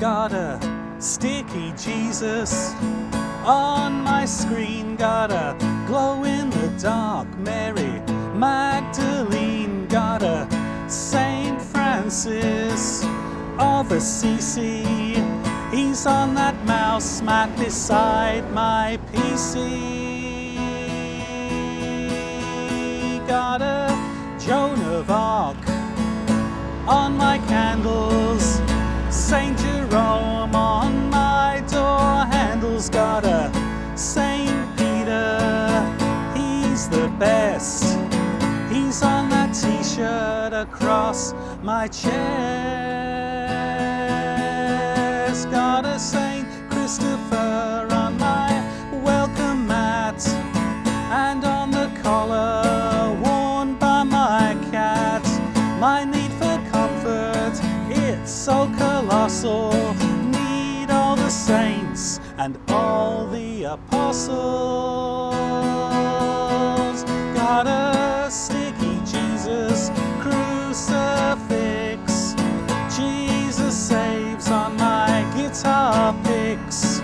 Got a sticky Jesus on my screen. Got a glow-in-the-dark Mary Magdalene. Got a Saint Francis of Assisi. He's on that mouse mat beside my PC. Got a Joan of Arc on my candles, Saint Jerome on my door handles. Got a Saint Peter, he's the best. He's on that t-shirt across my chest. Got a Saint Christopher on my welcome mat, and on the collar worn by my cat. My need for comfort, it's so colossal. Need all the saints and all the apostles. Got a sticky Jesus crucifix. Jesus saves on my guitar picks.